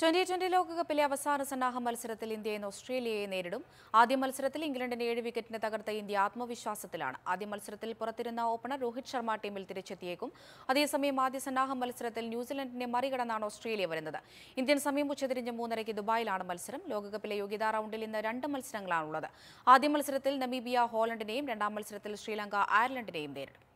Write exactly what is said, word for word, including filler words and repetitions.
Twenty twenty ലോകകപ്പിലെ അവസാന സന്നാഹ മത്സരത്തിൽ ഇന്ത്യ ഇന്ന് ഓസ്ട്രേലിയയെ നേരിടും. ആദ്യ മത്സരത്തിൽ ഇംഗ്ലണ്ടിനെ ഏഴ് വിക്കറ്റിന് തകർത്ത ഇന്ത്യ ആത്മവിശ്വാസത്തിലാണ്. ആദ്യ മത്സരത്തിൽ പുറത്തിരുന്ന ഓപ്പണർ രോഹിത് ശർമ്മ ടീമിൽ തിരിച്ചെത്തിയേക്കും. അതേസമയം ആദ്യ സന്നാഹ മത്സരത്തിൽ ന്യൂസിലൻഡിനെ മറികടന്നാണ് ഓസ്ട്രേലിയ വരുന്നത്. ഇന്ത്യൻ സമയം ഉച്ചതിരിഞ്ഞ് മൂന്നരയ്ക്ക് ദുബായിലാണ് മത്സരം. ലോകകപ്പിലെ യോഗ്യതാ റൗണ്ടിൽ ഇന്ന് രണ്ട് മത്സരങ്ങളാണുള്ളത്. ആദ്യ മത്സരത്തിൽ നമീബിയ ഹോളണ്ടിനെയും രണ്ടാം മത്സരത്തിൽ ശ്രീലങ്ക അയർലൻഡിനെയും നേരിടും.